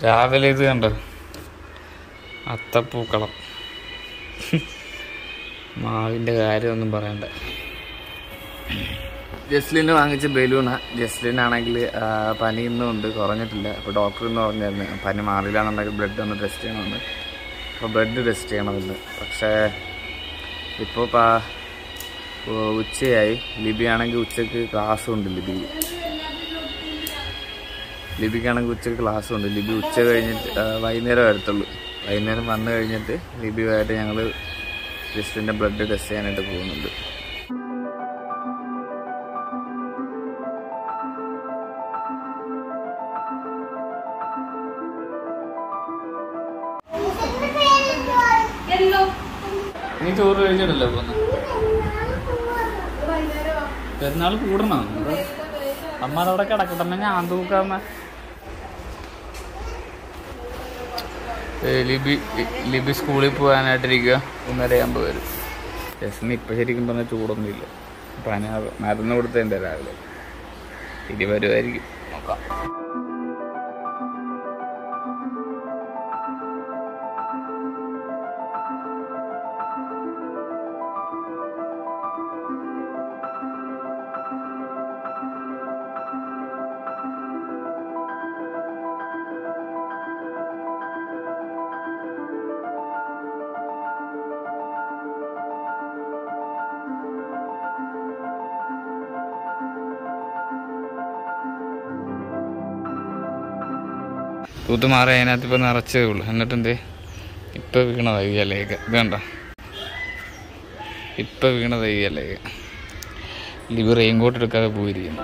രാവിലെ ഇത് കണ്ടോ, അത്തപ്പൂക്കളം. മാവിൻ്റെ കാര്യമൊന്നും പറയണ്ട. ജസ്ലിന് വാങ്ങിച്ച ബലൂണാ. ജസ്ലിനാണെങ്കിൽ പനി ഇന്നും ഉണ്ട്, കുറഞ്ഞിട്ടില്ല. അപ്പോൾ ഡോക്ടർ ഇന്ന് പറഞ്ഞായിരുന്നു പനി മാറില്ല എന്നുണ്ടെങ്കിൽ ബ്ലഡ് ഒന്ന് ടെസ്റ്റ് ചെയ്യണമെന്ന്. അപ്പോൾ ബ്ലഡ് ടെസ്റ്റ് ചെയ്യണമെന്ന്. പക്ഷേ ഇപ്പോൾ ഉച്ചയായി. ലിബി ആണെങ്കിൽ ഉച്ചയ്ക്ക് ക്ലാസ്സും ഉണ്ട്. ലിബിക്കാണെങ്കിൽ ഉച്ചയ്ക്ക് ക്ലാസ്സും ഉണ്ട്. ലിബി ഉച്ച കഴിഞ്ഞിട്ട് വൈകുന്നേരം വരത്തുള്ളൂ. വൈകുന്നേരം വന്നു കഴിഞ്ഞിട്ട് ലിബിയുമായിട്ട് ഞങ്ങൾ ജസ്റ്റിൻ്റെ ബ്ലഡ് ടെസ്റ്റ് ചെയ്യാനായിട്ട് പോകുന്നുണ്ട്. നീ ചോറ് കഴിച്ചിട്ടല്ലോ പോന്ന്? പെരുന്നാൾ കൂടണോ? അമ്മ അതവിടെ കിടക്കട്ടെ, ഞാൻ തൂക്കാമ്മ. ലിബി സ്കൂളിൽ പോകാനായിട്ടിരിക്കുക. 1:30 വരും. ജസ്റ്റിന് ഇപ്പം ശരിക്കും പറഞ്ഞാൽ ചൂടൊന്നുമില്ല. മരുന്ന് കൊടുത്തതിൻ്റെ രാവിലെ. ഇനി വരുമായിരിക്കും, നോക്കാം. തൂത്തുമാറി അതിനകത്ത് ഇപ്പം നിറച്ചതേ ഉള്ളൂ. എന്നിട്ടെന്തേ ഇപ്പം വീണതായി ഈ ഇലയൊക്കെ. ഇത് കണ്ടോ, ഇപ്പം വീണതായി ഈ ഇലയൊക്കെ. ലിബി റെയിൻകോട്ട് എടുക്കാതെ പോയിരിക്കുന്നു.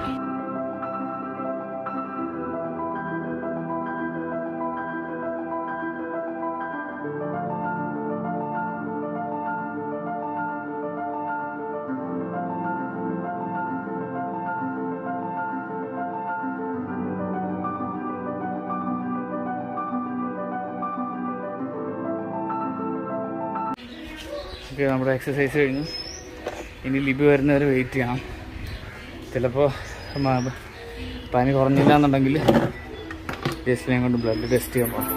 നമ്മുടെ എക്സസൈസ് കഴിഞ്ഞു. ഇനി ലിബി വരുന്നവരെ വെയിറ്റ് ചെയ്യണം. ചിലപ്പോൾ പനി കുറഞ്ഞില്ല എന്നുണ്ടെങ്കിൽ ജസ്റ്റിനെ കൊണ്ട് ബ്ലഡ് ടെസ്റ്റ് ചെയ്യാൻ പോകും.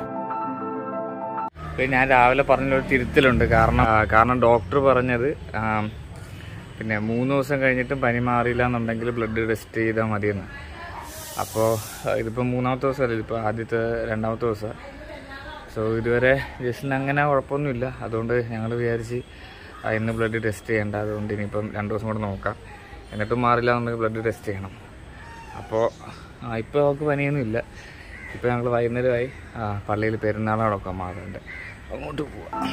അപ്പോൾ ഞാൻ രാവിലെ പറഞ്ഞൊരു തിരുത്തലുണ്ട്. കാരണം ഡോക്ടർ പറഞ്ഞത് പിന്നെ 3 ദിവസം കഴിഞ്ഞിട്ടും പനി മാറിയില്ല എന്നുണ്ടെങ്കിൽ ബ്ലഡ് ടെസ്റ്റ് ചെയ്താൽ മതിയെന്ന്. അപ്പോൾ ഇതിപ്പോൾ 3ാമത്തെ ദിവസമല്ല, ഇതിപ്പോൾ ആദ്യത്തെ 2ാമത്തെ ദിവസമാണ്. സോ ഇതുവരെ ജസ്റ്റിന് അങ്ങനെ കുഴപ്പമൊന്നുമില്ല. അതുകൊണ്ട് ഞങ്ങൾ വിചാരിച്ച് ഇന്ന് ബ്ലഡ് ടെസ്റ്റ് ചെയ്യേണ്ട. അതുകൊണ്ട് ഇനിയിപ്പം 2 ദിവസം കൂടെ നോക്കാം. എന്നിട്ടും മാറില്ല എന്നുണ്ടെങ്കിൽ ബ്ലഡ് ടെസ്റ്റ് ചെയ്യണം. അപ്പോൾ ഇപ്പോൾ അവൾക്ക് പനിയൊന്നുമില്ല. ഇപ്പോൾ ഞങ്ങൾ വൈകുന്നേരമായി പള്ളിയിൽ പെരുന്നാളോടൊക്കെ മാറുന്നുണ്ട്. അങ്ങോട്ട് പോവാം.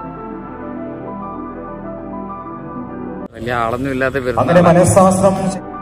വലിയ ആളൊന്നും ഇല്ലാത്ത പെരുന്നാൾ.